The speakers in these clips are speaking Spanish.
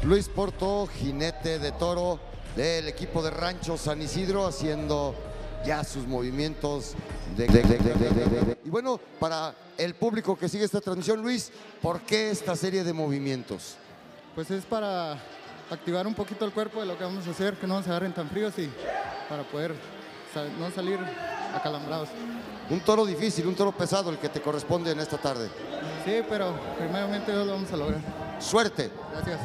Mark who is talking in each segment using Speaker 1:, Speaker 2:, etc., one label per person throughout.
Speaker 1: Luis Porto, jinete de toro del equipo de Rancho San Isidro, haciendo ya sus movimientos y bueno, para el público que sigue esta transmisión, Luis, ¿por qué esta serie de movimientos?
Speaker 2: Pues es para activar un poquito el cuerpo de lo que vamos a hacer, que no se agarren tan fríos y para poder no salir acalambrados.
Speaker 1: Un toro difícil, un toro pesado el que te corresponde en esta tarde.
Speaker 2: Sí, pero primeramente lo vamos a lograr.
Speaker 1: Suerte.
Speaker 2: Gracias.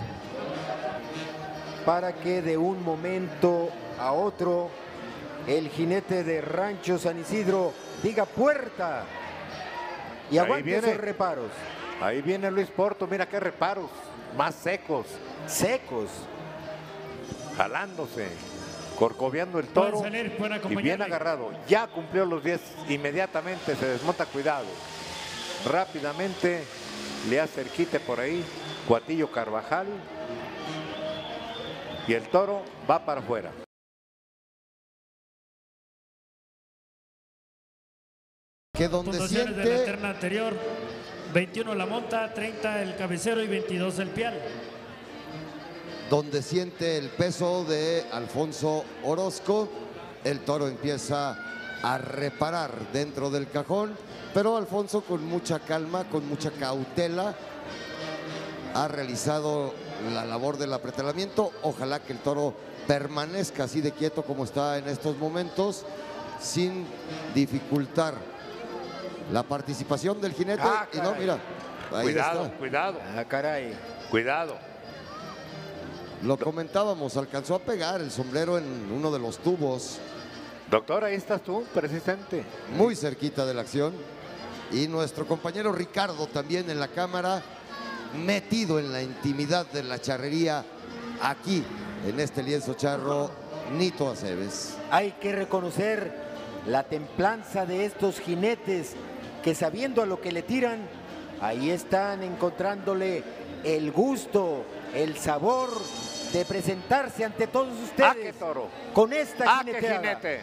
Speaker 3: Para que de un momento a otro el jinete de Rancho San Isidro diga puerta y aguante esos reparos.
Speaker 4: Ahí viene Luis Porto, mira qué reparos, más secos.
Speaker 3: Secos.
Speaker 4: Jalándose, corcoveando el toro y bien agarrado. Ya cumplió los 10, inmediatamente se desmonta, cuidado. Rápidamente le hace el quite por ahí, Cuatillo Carvajal. Y el toro va para afuera.
Speaker 1: Que donde
Speaker 5: Puntuaciones
Speaker 1: siente...
Speaker 5: de la terna anterior, 21 la monta, 30 el cabecero y 22 el pial.
Speaker 1: Donde siente el peso de Alfonso Orozco, el toro empieza a reparar dentro del cajón, pero Alfonso con mucha calma, con mucha cautela, ha realizado la labor del apretalamiento. Ojalá que el toro permanezca así de quieto como está en estos momentos, sin dificultar la participación del jinete. Y no, mira, ahí
Speaker 4: Cuidado,
Speaker 1: está.
Speaker 4: cuidado.
Speaker 3: Ah, caray.
Speaker 4: Cuidado.
Speaker 1: Lo comentábamos, alcanzó a pegar el sombrero en uno de los tubos.
Speaker 4: Doctor, ahí estás tú, precisamente.
Speaker 1: Muy cerquita de la acción. Y nuestro compañero Ricardo también en la cámara, metido en la intimidad de la charrería, aquí en este lienzo charro, Nito Aceves.
Speaker 3: Hay que reconocer la templanza de estos jinetes que, sabiendo a lo que le tiran, ahí están encontrándole el gusto, el sabor de presentarse ante todos ustedes.
Speaker 4: ¡Ah, qué toro!
Speaker 3: Con esta
Speaker 4: ¡Ah, qué
Speaker 3: jineteada.
Speaker 4: jinete!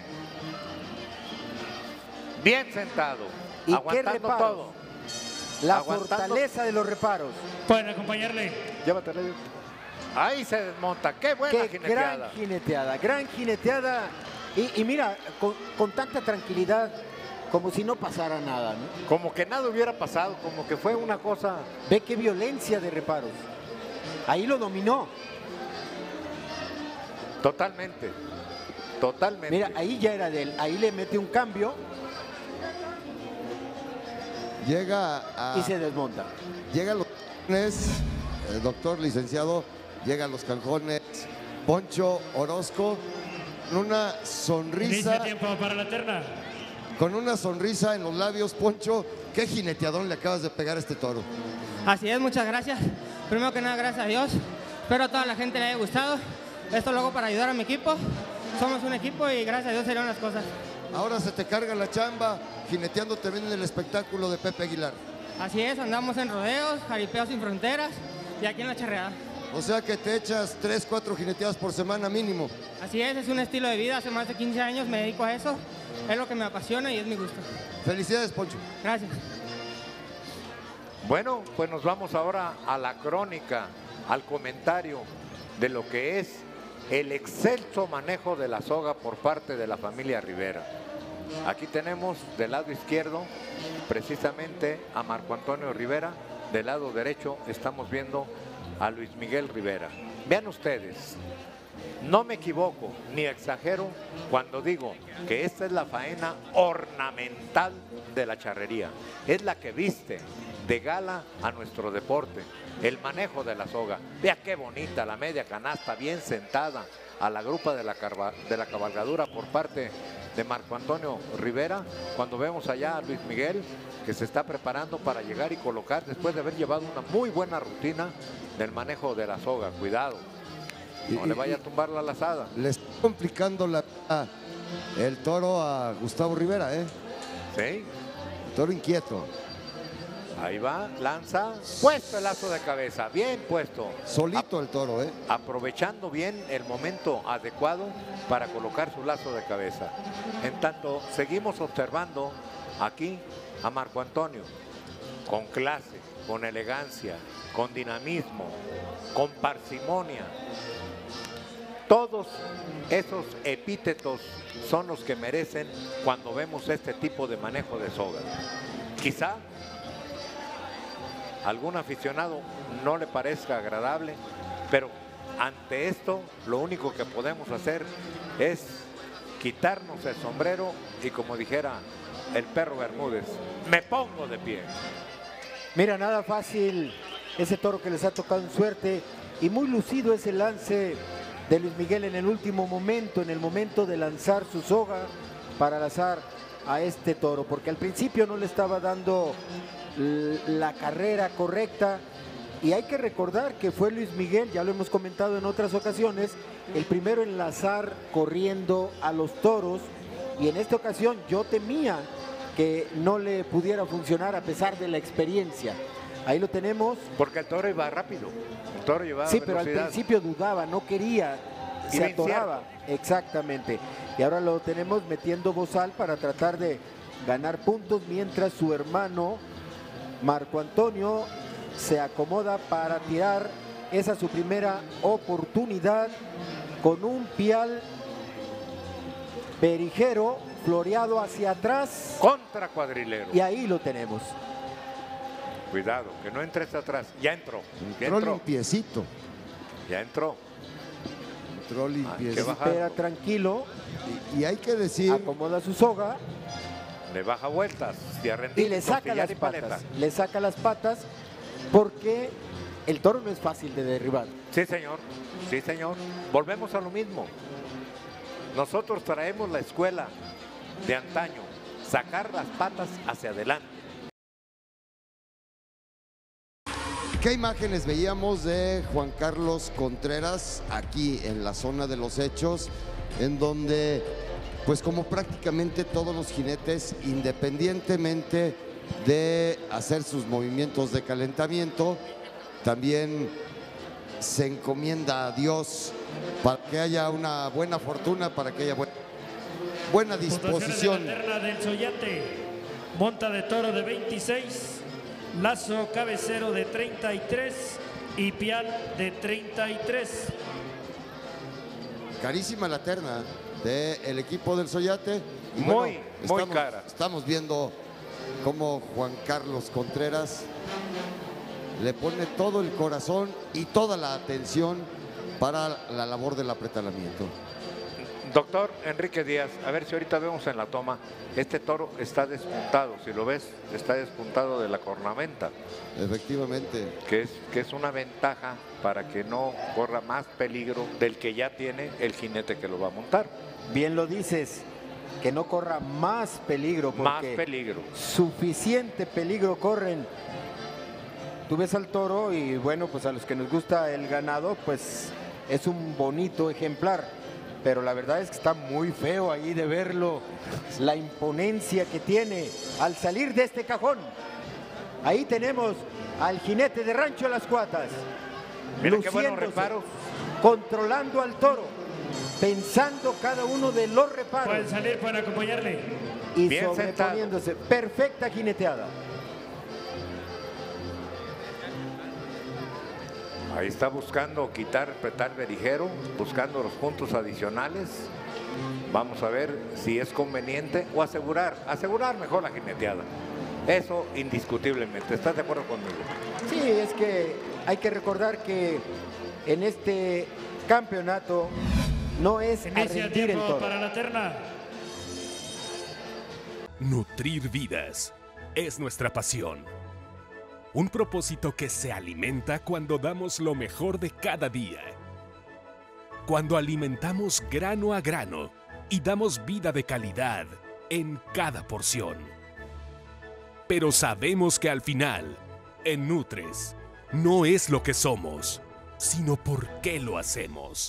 Speaker 4: Bien sentado,
Speaker 3: ¿Y qué
Speaker 4: aguantando
Speaker 3: reparos?
Speaker 4: todo.
Speaker 3: La
Speaker 4: Aguantando.
Speaker 3: fortaleza de los reparos.
Speaker 5: Pueden acompañarle.
Speaker 4: Llévatela. Ahí se desmonta. ¡Qué buena
Speaker 3: Qué
Speaker 4: jineteada!
Speaker 3: gran jineteada, gran jineteada. Y mira, con tanta tranquilidad, como si no pasara nada, ¿no?
Speaker 4: Como que nada hubiera pasado, como que fue una cosa...
Speaker 3: Ve qué violencia de reparos. Ahí lo dominó.
Speaker 4: Totalmente, totalmente.
Speaker 3: Mira, ahí ya era de él. Ahí le mete un cambio
Speaker 1: Llega a...
Speaker 3: y se desmonta.
Speaker 1: Llega a los cajones, el doctor licenciado, llega a los cajones Poncho Orozco, con una sonrisa...
Speaker 5: Inicia tiempo para la terna.
Speaker 1: Con una sonrisa en los labios, Poncho, qué jineteadón le acabas de pegar a este toro.
Speaker 6: Así es, muchas gracias. Primero que nada, gracias a Dios. Espero a toda la gente le haya gustado. Esto lo hago para ayudar a mi equipo. Somos un equipo y gracias a Dios se dieron las cosas.
Speaker 1: Ahora se te carga la chamba, jineteando también en el espectáculo de Pepe Aguilar.
Speaker 6: Así es, andamos en rodeos, jaripeos sin fronteras y aquí en la charreada.
Speaker 1: O sea que te echas 3, 4 jineteadas por semana mínimo.
Speaker 6: Así es un estilo de vida. Hace más de 15 años me dedico a eso. Es lo que me apasiona y es mi gusto.
Speaker 1: Felicidades, Poncho.
Speaker 6: Gracias.
Speaker 4: Bueno, pues nos vamos ahora a la crónica, al comentario de lo que es el excelso manejo de la soga por parte de la familia Rivera. Aquí tenemos del lado izquierdo precisamente a Marco Antonio Rivera, del lado derecho estamos viendo a Luis Miguel Rivera. Vean ustedes, no me equivoco ni exagero cuando digo que esta es la faena ornamental de la charrería, es la que viste de gala a nuestro deporte, el manejo de la soga. Vea qué bonita la media canasta, bien sentada a la grupa de la cabalgadura por parte de Marco Antonio Rivera, cuando vemos allá a Luis Miguel que se está preparando para llegar y colocar después de haber llevado una muy buena rutina del manejo de la soga. Cuidado, no le vaya a tumbar la lazada.
Speaker 1: Le está complicando el toro a Gustavo Rivera, ¿eh?
Speaker 4: Sí.
Speaker 1: El toro inquieto.
Speaker 4: Ahí va, lanza, puesto el lazo de cabeza, bien puesto.
Speaker 1: Solito el toro, ¿eh?
Speaker 4: Aprovechando bien el momento adecuado para colocar su lazo de cabeza. En tanto, seguimos observando aquí a Marco Antonio, con clase, con elegancia, con dinamismo, con parsimonia. Todos esos epítetos son los que merecen cuando vemos este tipo de manejo de soga. Quizá a algún aficionado no le parezca agradable, pero ante esto lo único que podemos hacer es quitarnos el sombrero y, como dijera el perro Bermúdez, me pongo de pie.
Speaker 3: Mira, nada fácil ese toro que les ha tocado en suerte, y muy lucido ese lance de Luis Miguel en el último momento, en el momento de lanzar su soga para lanzar a este toro, porque al principio no le estaba dando la carrera correcta. Y hay que recordar que fue Luis Miguel, ya lo hemos comentado en otras ocasiones, el primero en lanzar corriendo a los toros, y en esta ocasión yo temía que no le pudiera funcionar a pesar de la experiencia. Ahí lo tenemos.
Speaker 4: Porque el toro iba rápido, el toro llevaba
Speaker 3: sí, pero
Speaker 4: velocidad.
Speaker 3: al principio dudaba, no quería, se
Speaker 4: Iba
Speaker 3: atoraba. Exactamente. Y ahora lo tenemos metiendo bozal para tratar de ganar puntos, mientras su hermano Marco Antonio se acomoda para tirar esa su primera oportunidad con un pial perijero floreado hacia atrás.
Speaker 4: Contra cuadrilero.
Speaker 3: Y ahí lo tenemos.
Speaker 4: Cuidado, que no entres atrás. Ya entró. Ya
Speaker 1: Entró
Speaker 4: entró.
Speaker 1: limpiecito.
Speaker 4: Ya entró.
Speaker 1: Entró limpiecito.
Speaker 4: qué baja.
Speaker 3: Espera tranquilo,
Speaker 1: Y hay que decir,
Speaker 3: acomoda su soga
Speaker 4: Le baja vueltas.
Speaker 3: y le saca las patas. Le saca las patas porque el toro no es fácil de derribar.
Speaker 4: Sí, señor. Sí, señor. Volvemos a lo mismo. Nosotros traemos la escuela de antaño. Sacar las patas hacia adelante.
Speaker 1: ¿qué imágenes veíamos de Juan Carlos Contreras aquí en la zona de los hechos, en donde, pues como prácticamente todos los jinetes, independientemente de hacer sus movimientos de calentamiento, también se encomienda a Dios para que haya una buena fortuna, para que haya buena disposición?
Speaker 5: Puntuaciones de la terna del Soyate: monta de toro de 26, lazo cabecero de 33 y pial de 33.
Speaker 1: Carísima la terna del equipo del Soyate. Y
Speaker 4: Muy
Speaker 1: estamos,
Speaker 4: cara.
Speaker 1: Estamos viendo cómo Juan Carlos Contreras le pone todo el corazón y toda la atención para la labor del apretalamiento.
Speaker 4: Doctor Enrique Díaz, a ver si ahorita vemos en la toma. Este toro está despuntado, si lo ves, está despuntado de la cornamenta,
Speaker 1: Efectivamente.
Speaker 4: que es una ventaja para que no corra más peligro del que ya tiene el jinete que lo va a montar.
Speaker 3: Bien lo dices, que no corra más peligro, porque
Speaker 4: Más peligro.
Speaker 3: suficiente peligro corren. Tú ves al toro y bueno, pues a los que nos gusta el ganado, pues es un bonito ejemplar. Pero la verdad es que está muy feo ahí de verlo, la imponencia que tiene al salir de este cajón. Ahí tenemos al jinete de Rancho Las Cuatas,
Speaker 4: Mira qué buenos
Speaker 3: luciéndose,
Speaker 4: reparos.
Speaker 3: controlando al toro, pensando cada uno de los reparos
Speaker 5: Pueden salir para acompañarle.
Speaker 3: y
Speaker 4: Bien
Speaker 3: sobreponiéndose. Perfecta jineteada.
Speaker 4: Ahí está buscando quitar, apretar berijero, buscando los puntos adicionales. Vamos a ver si es conveniente o asegurar mejor la jineteada. Eso indiscutiblemente. ¿Estás de acuerdo conmigo?
Speaker 3: Sí, es que hay que recordar que en este campeonato no es a
Speaker 5: Inicia el
Speaker 3: rendir el
Speaker 5: tiempo
Speaker 3: toro.
Speaker 5: para la terna.
Speaker 7: Nutrir vidas es nuestra pasión. Un propósito que se alimenta cuando damos lo mejor de cada día. Cuando alimentamos grano a grano y damos vida de calidad en cada porción. Pero sabemos que al final, en Nutres, no es lo que somos, sino por qué lo hacemos.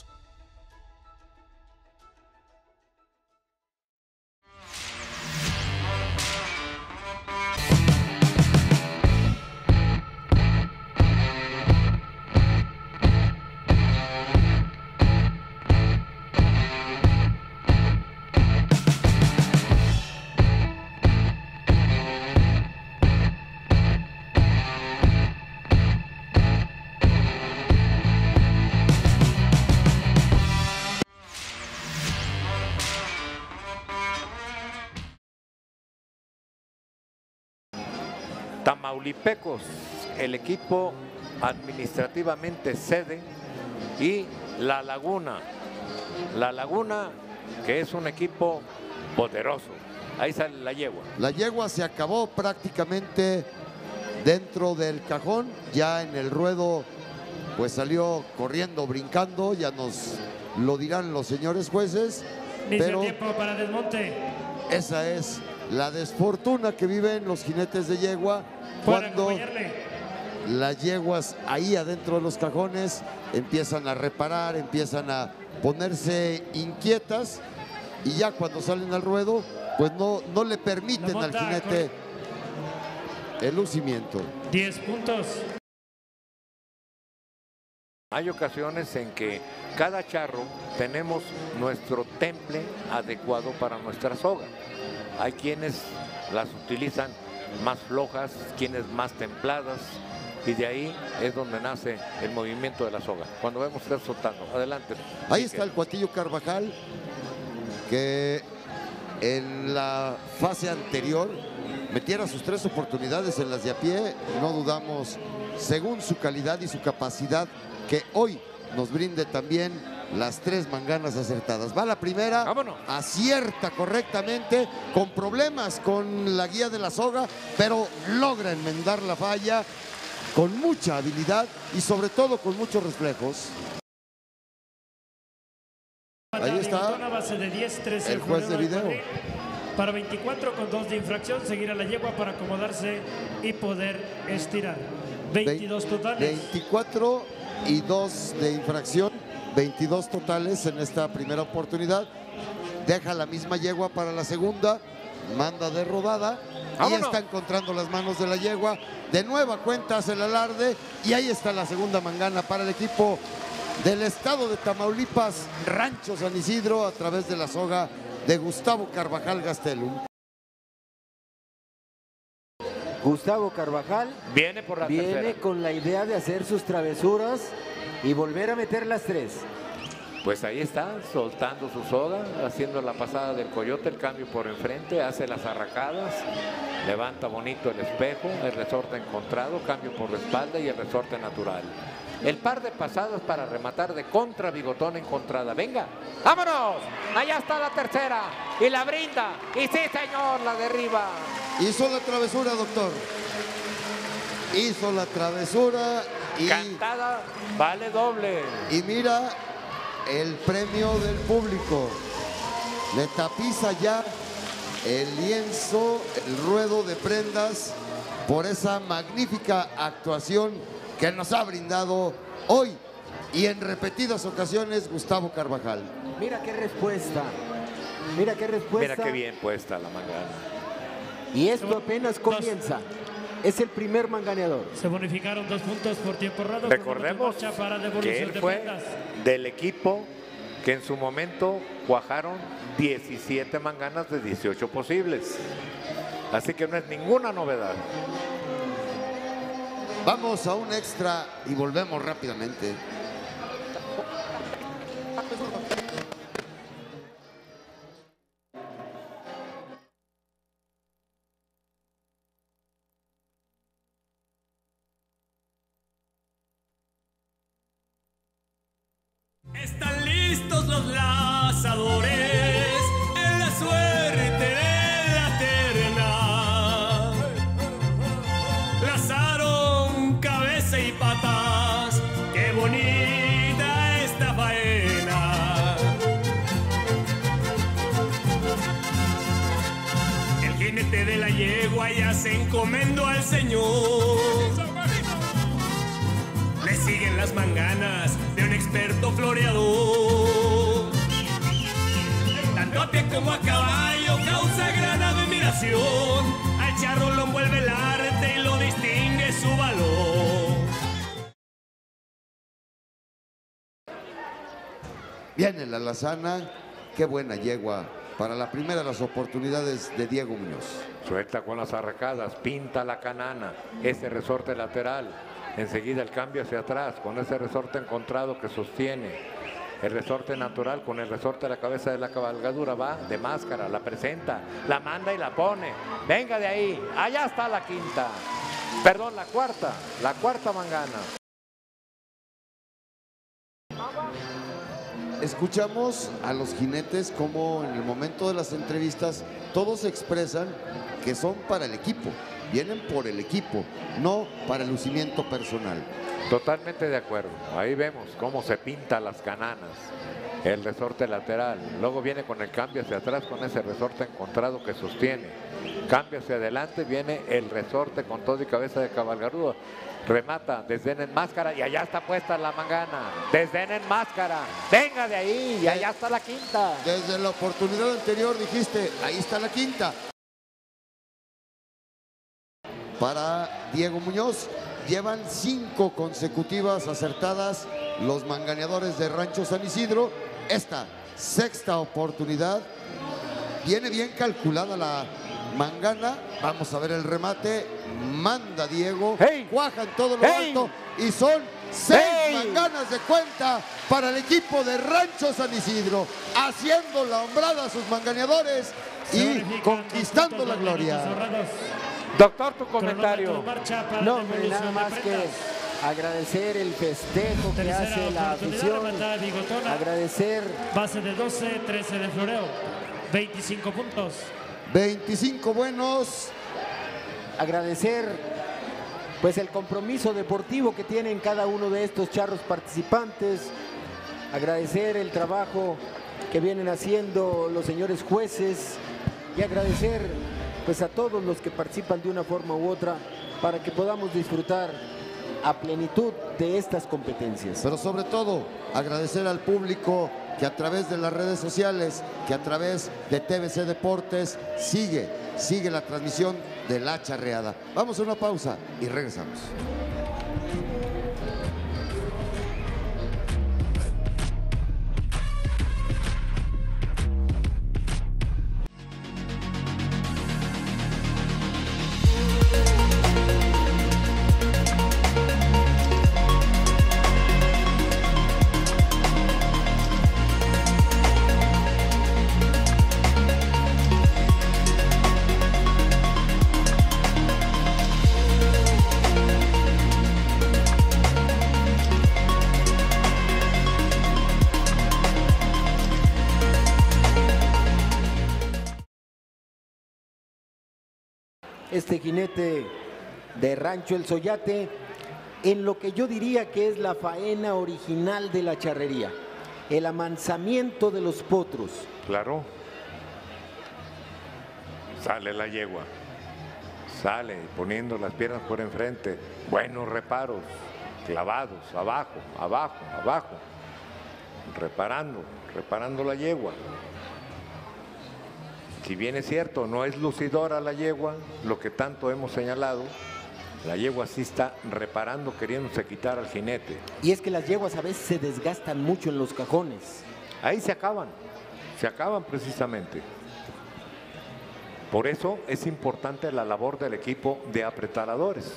Speaker 4: tamaulipecos, el equipo administrativamente sede, y La Laguna, que es un equipo poderoso. Ahí sale la yegua.
Speaker 1: La yegua se acabó prácticamente dentro del cajón, ya en el ruedo pues salió corriendo, brincando, ya nos lo dirán los señores jueces, pero
Speaker 5: tiempo para desmonte.
Speaker 1: Esa es la desfortuna que viven los jinetes de yegua cuando las yeguas ahí adentro de los cajones empiezan a reparar, empiezan a ponerse inquietas, y ya cuando salen al ruedo pues no le permiten al jinete el lucimiento.
Speaker 5: 10 puntos.
Speaker 4: Hay ocasiones en que cada charro tenemos nuestro temple adecuado para nuestra soga. Hay quienes las utilizan más flojas, quienes más templadas, y de ahí es donde nace el movimiento de la soga. Cuando vemos estar soltando, adelante.
Speaker 1: Ahí está el Cuatillo Carvajal, que en la fase anterior metiera sus 3 oportunidades en las de a pie. No dudamos, según su calidad y su capacidad, que hoy nos brinde también las 3 manganas acertadas. Va la primera,
Speaker 4: vámonos,
Speaker 1: acierta correctamente, con problemas con la guía de la soga, pero logra enmendar la falla con mucha habilidad y sobre todo con muchos reflejos. Ahí está
Speaker 5: base de 10, 13,
Speaker 1: el juez de video.
Speaker 5: Para 24 con 2 de infracción, seguir a la yegua para acomodarse y poder estirar. 22 totales.
Speaker 1: 24 y 2 de infracción, 22 totales en esta primera oportunidad. Deja la misma yegua para la segunda, manda de rodada. Ahí está encontrando las manos de la yegua. De nueva cuenta hace el alarde y ahí está la segunda mangana para el equipo del estado de Tamaulipas, Rancho San Isidro, a través de la soga de Gustavo Carvajal Gastelum.
Speaker 3: Gustavo Carvajal
Speaker 4: viene por la tercera,
Speaker 3: con la idea de hacer sus travesuras y volver a meter las 3.
Speaker 4: Pues ahí está, soltando su soga, haciendo la pasada del coyote, el cambio por enfrente, hace las arracadas, levanta bonito el espejo, el resorte encontrado, cambio por la espalda y el resorte natural. El par de pasadas para rematar de contra, bigotón encontrada. Venga, vámonos, allá está la tercera y la brinda, y sí señor, la derriba.
Speaker 1: Hizo la travesura, doctor. Hizo la travesura y
Speaker 4: cantada vale doble.
Speaker 1: Y mira el premio del público. Le tapiza ya el lienzo, el ruedo de prendas por esa magnífica actuación que nos ha brindado hoy y en repetidas ocasiones Gustavo Carvajal.
Speaker 3: Mira qué respuesta. Mira qué respuesta.
Speaker 4: Mira qué bien puesta la mangana.
Speaker 3: Y esto apenas comienza. Es el primer manganeador.
Speaker 5: Se bonificaron 2 puntos por tiempo errado.
Speaker 4: Recordemos que él fue del equipo que en su momento cuajaron 17 manganas de 18 posibles. Así que no es ninguna novedad.
Speaker 1: Vamos a un extra y volvemos rápidamente.
Speaker 8: Están listos los lazadores en la suerte de la terna. Lazaron cabeza y patas, qué bonita esta faena. El jinete de la yegua ya se encomendó al Señor. Le siguen las manganas de un experto floreador. Tanto a pie como a caballo causa gran admiración. Al charro lo envuelve el arte y lo distingue su valor.
Speaker 1: Viene la alazana, qué buena yegua para la primera de las oportunidades de Diego Muñoz.
Speaker 4: Suelta con las arracadas, pinta la canana, ese resorte lateral. Enseguida el cambio hacia atrás con ese resorte encontrado que sostiene. El resorte natural con el resorte de la cabeza de la cabalgadura va de máscara, la presenta, la manda y la pone. Venga de ahí, allá está la quinta. Perdón, la cuarta mangana.
Speaker 1: Escuchamos a los jinetes como en el momento de las entrevistas todos expresan que son para el equipo, vienen por el equipo, no para el lucimiento personal.
Speaker 4: Totalmente de acuerdo. Ahí vemos cómo se pinta las cananas, el resorte lateral. Luego viene con el cambio hacia atrás con ese resorte encontrado que sostiene. Cambio hacia adelante, viene el resorte con todo y cabeza de cabalgarudo. Remata, desdén en máscara y allá está puesta la mangana. Desdén en máscara, venga de ahí y allá está la quinta.
Speaker 1: Desde la oportunidad anterior dijiste, ahí está la quinta. Para Diego Muñoz, llevan 5 consecutivas acertadas los manganeadores de Rancho San Isidro. Esta sexta oportunidad, viene bien calculada la mangana. Vamos a ver el remate. Manda Diego.
Speaker 4: ¡Hey!
Speaker 1: Cuajan todo lo alto. Y son 6 manganas de cuenta para el equipo de Rancho San Isidro. Haciendo la hombrada a sus manganeadores y conquistando la gloria.
Speaker 4: Doctor, tu comentario.
Speaker 3: No, hombre, nada más que agradecer el festejo que hace la afición. Agradecer.
Speaker 5: Base de 12, 13 de floreo. 25 puntos.
Speaker 1: 25 buenos.
Speaker 3: Agradecer pues el compromiso deportivo que tienen cada uno de estos charros participantes. Agradecer el trabajo que vienen haciendo los señores jueces y agradecer pues a todos los que participan de una forma u otra para que podamos disfrutar a plenitud de estas competencias.
Speaker 1: Pero sobre todo agradecer al público que a través de las redes sociales, que a través de TVC Deportes sigue la transmisión de La Charreada. Vamos a una pausa y regresamos.
Speaker 3: Este jinete de Rancho El Soyate en lo que yo diría que es la faena original de la charrería, el amansamiento de los potros.
Speaker 4: Claro. Sale la yegua. Sale poniendo las piernas por enfrente. Buenos reparos. Clavados. Abajo, abajo, abajo. Reparando la yegua. Si bien es cierto, no es lucidora la yegua, lo que tanto hemos señalado, la yegua sí está reparando, queriéndose quitar al jinete.
Speaker 3: Y es que las yeguas a veces se desgastan mucho en los cajones.
Speaker 4: Ahí se acaban precisamente. Por eso es importante la labor del equipo de apretaladores.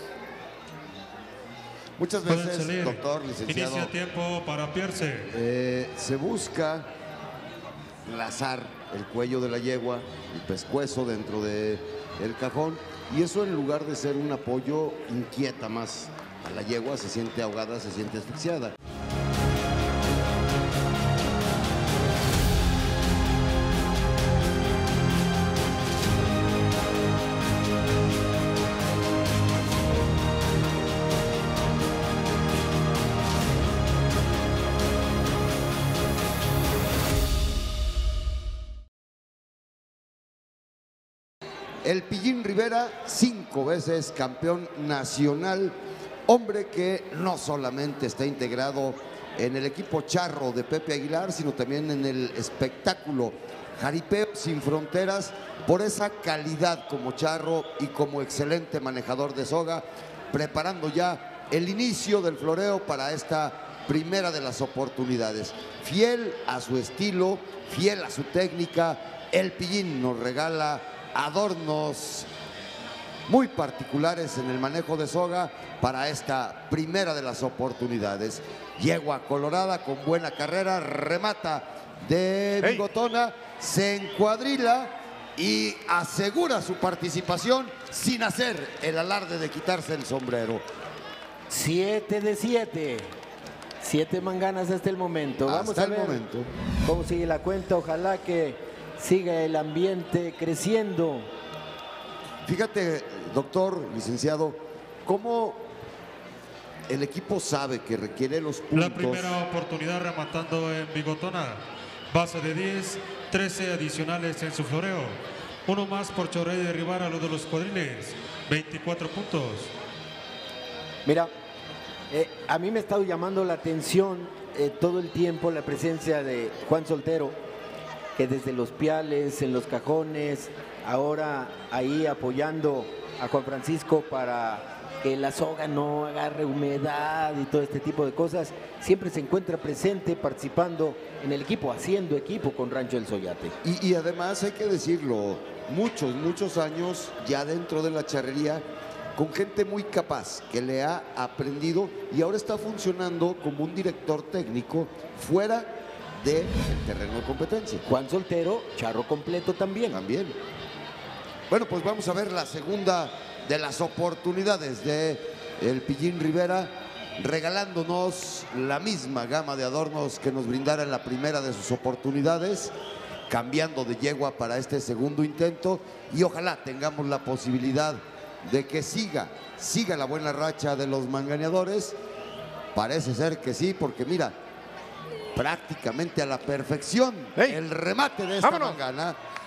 Speaker 1: Muchas veces, doctor, licenciado,
Speaker 8: inicia tiempo para Pierce.
Speaker 1: se busca lazar el cuello de la yegua, el pescuezo dentro del cajón, y eso en lugar de ser un apoyo inquieta más a la yegua, se siente ahogada, se siente asfixiada. El Pillín Rivera, 5 veces campeón nacional, hombre que no solamente está integrado en el equipo charro de Pepe Aguilar, sino también en el espectáculo Jaripeo Sin Fronteras, por esa calidad como charro y como excelente manejador de soga, preparando ya el inicio del floreo para esta primera de las oportunidades. Fiel a su estilo, fiel a su técnica, el Pillín nos regala adornos muy particulares en el manejo de soga para esta primera de las oportunidades. Yegua colorada con buena carrera, remata de bigotona, se encuadrila y asegura su participación sin hacer el alarde de quitarse el sombrero.
Speaker 3: 7 de 7. 7 manganas hasta el momento. Vamos
Speaker 1: Hasta
Speaker 3: a
Speaker 1: el
Speaker 3: ver
Speaker 1: momento.
Speaker 3: cómo sigue la cuenta. Ojalá que siga el ambiente creciendo.
Speaker 1: Fíjate, doctor, licenciado, cómo el equipo sabe que requiere los puntos.
Speaker 9: La primera oportunidad rematando en Bigotona. Base de 10, 13 adicionales en su floreo. Uno más por chorrea y derribar a lo de los cuadriles. 24 puntos.
Speaker 3: Mira, a mí me ha estado llamando la atención todo el tiempo la presencia de Juan Soltero, que desde los piales, en los cajones, ahora ahí apoyando a Juan Francisco para que la soga no agarre humedad y todo este tipo de cosas, siempre se encuentra presente participando en el equipo, haciendo equipo con Rancho El Soyate.
Speaker 1: Y además hay que decirlo, muchos años ya dentro de la charrería, con gente muy capaz que le ha aprendido y ahora está funcionando como un director técnico fuera del terreno de competencia.
Speaker 3: Juan Soltero, charro completo también.
Speaker 1: Bueno, pues vamos a ver la segunda de las oportunidades de el Pillín Rivera, regalándonos la misma gama de adornos que nos brindara en la primera de sus oportunidades, cambiando de yegua para este segundo intento y ojalá tengamos la posibilidad de que siga la buena racha de los manganeadores. Parece ser que sí, porque mira, prácticamente a la perfección el remate de esta mangana.